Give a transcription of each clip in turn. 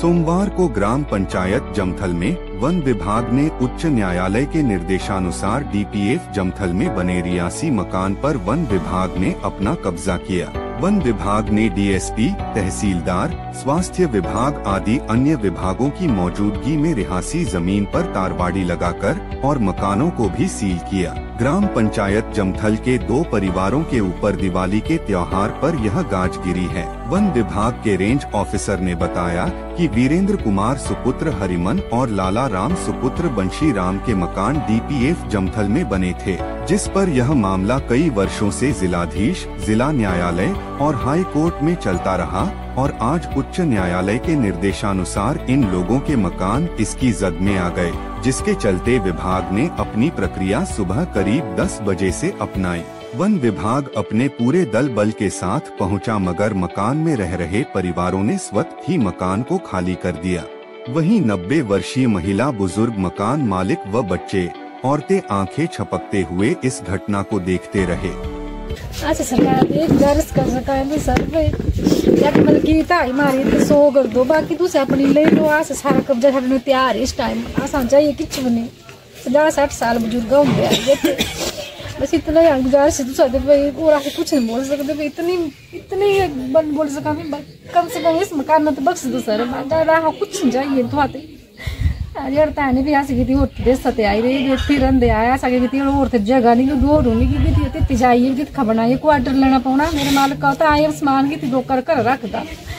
सोमवार को ग्राम पंचायत जमथल में वन विभाग ने उच्च न्यायालय के निर्देशानुसार डीपीएफ जमथल में बने रियासी मकान पर वन विभाग ने अपना कब्जा किया। वन विभाग ने डीएसपी, तहसीलदार, स्वास्थ्य विभाग आदि अन्य विभागों की मौजूदगी में रिहासी जमीन पर तारबाड़ी लगाकर और मकानों को भी सील किया। ग्राम पंचायत जमथल के 2 परिवारों के ऊपर दिवाली के त्योहार पर यह गाज गिरी है। वन विभाग के रेंज ऑफिसर ने बताया कि वीरेंद्र कुमार सुपुत्र हरिमन और लाला राम सुपुत्र बंशी राम के मकान डीपीएफ जमथल में बने थे, जिस पर यह मामला कई वर्षों से जिलाधीश, जिला न्यायालय और हाई कोर्ट में चलता रहा और आज उच्च न्यायालय के निर्देशानुसार इन लोगों के मकान इसकी जद में आ गए, जिसके चलते विभाग ने अपनी प्रक्रिया सुबह करीब 10 बजे से अपनाई। वन विभाग अपने पूरे दल बल के साथ पहुंचा, मगर मकान में रह रहे परिवारों ने स्वतः ही मकान को खाली कर दिया। वहीं 90 वर्षीय महिला, बुजुर्ग, मकान मालिक व बच्चे, औरतें आंखें छपकते हुए इस घटना को देखते रहे। अच्छा सरकार एक दर्ज कर सका है सर भाई हमारी तो 100 कर दो, बाकी तुझे अपनी ले लो। आज सारा कब्जा छड़ने तैयार इस टाइम आसान चाहिए किच बने 50-60 साल बुजुर्ग हो गया, बस इतना गुजारिश है भाई, और आके कुछ नहीं बोल सकते भाई, इतनी बन बोल सका कम से कम इस मकान में तो बख्श दो सर, कुछ नहीं चाहिए तो ने भी ऐसी की देश सत्य आई रही फिर अंधे आया सके और जगह नहीं दूर होने की चाहिए खबरना ये क्वार्टर लेना पाना मेरे मालिक का होता आए सामान की रोकर कर रखता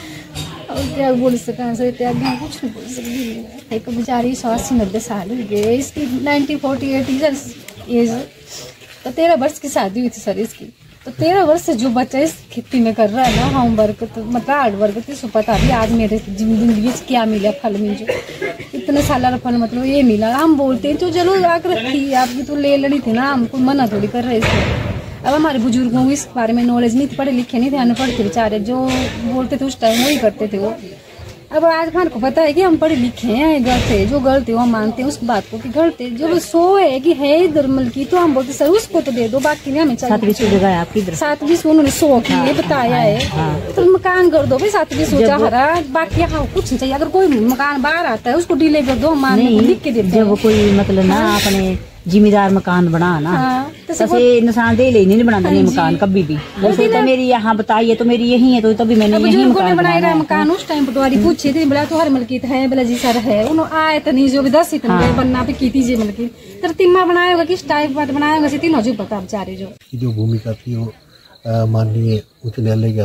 और क्या बोल सका सर त्याग कुछ नहीं बोल सकती। एक बेचारी 80-90 साल हो गए, इसकी 1948 एज, तो 13 वर्ष की शादी हुई थी सर इसकी, तो 13 वर्ष से जो बच्चा इस खेती में कर रहा है ना होम वर्क, तो मतलब हार्ड वर्क, तो पता भी आज मेरे जिंदगी क्या मिला फल में, जो इतने साल फल मतलब ये मिला। हम बोलते हैं तो चलो आकर रखी आपकी तो ले लेनी थी ना, हमको मना थोड़ी कर रहे थे। अब हमारे बुजुर्गों को इस बारे में नॉलेज नहीं थी, पढ़े लिखे नहीं थे, अनपढ़ थे बेचारे, जो बोलते थे उस टाइम वही करते थे वो। अब आज खान को पता है कि हम पढ़े लिखे हैं, गलत है जो गलत है वो मानते हैं उस बात को कि गलत है, जो 100 है कि है इधर की, तो हम बोलते सर उसको तो दे दो, बाकी नहीं हमें चाहिए। 7-20 उन्होंने 100 की ये बताया है, तो मकान कर दो भाई 7-20 चाह रहा, बाकी हाँ कुछ नहीं चाहिए। अगर कोई मकान बाहर आता है उसको डिले कर दो, मान लिख के देते हैं। वो कोई मतलब ना अपने जिम्मेदार मकान बना ना, तो इंसान दे ले नहीं बनाता नहीं मकान कभी भी, वैसे तो मेरी यहाँ बताइए तो मेरी यही है, तो तभी मैंने यही मकान बनाया रहा मकान। उस टाइम पटवारी पूछे थे, बोला तो हर मलकीत है, बोला जी सर है, उन्होंने आए तो नहीं जो भी 10 बनना पे की थी मलकीत, तो तिम्मा बनाया होगा किस टाइप का बनाया होगा तीन हो पता बेचारे जो भूमिका थी वो माननीय उच्च न्यायालय के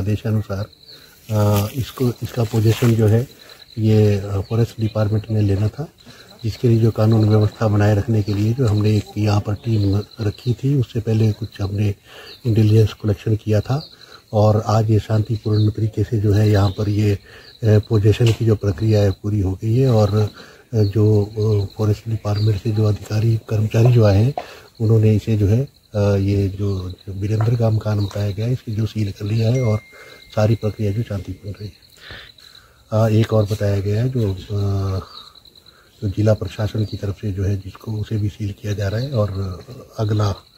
आदेशानुसार इसका पोजीशन जो है ये फॉरेस्ट डिपार्टमेंट ने लेना था, जिसके लिए जो कानून व्यवस्था बनाए रखने के लिए जो हमने एक यहाँ पर टीम रखी थी, उससे पहले कुछ हमने इंटेलिजेंस कलेक्शन किया था और आज ये शांतिपूर्ण तरीके से जो है यहाँ पर ये पोजीशन की जो प्रक्रिया है पूरी हो गई है। और जो फॉरेस्ट डिपार्टमेंट से जो अधिकारी कर्मचारी जो आए हैं उन्होंने इसे जो है ये जो वीरेंद्र का मकान बताया गया है इसकी जो सील कर लिया है और सारी प्रक्रिया जो शांतिपूर्ण रही है। एक और बताया गया है जो जिला प्रशासन की तरफ से जो है जिसको उसे भी सील किया जा रहा है और अगला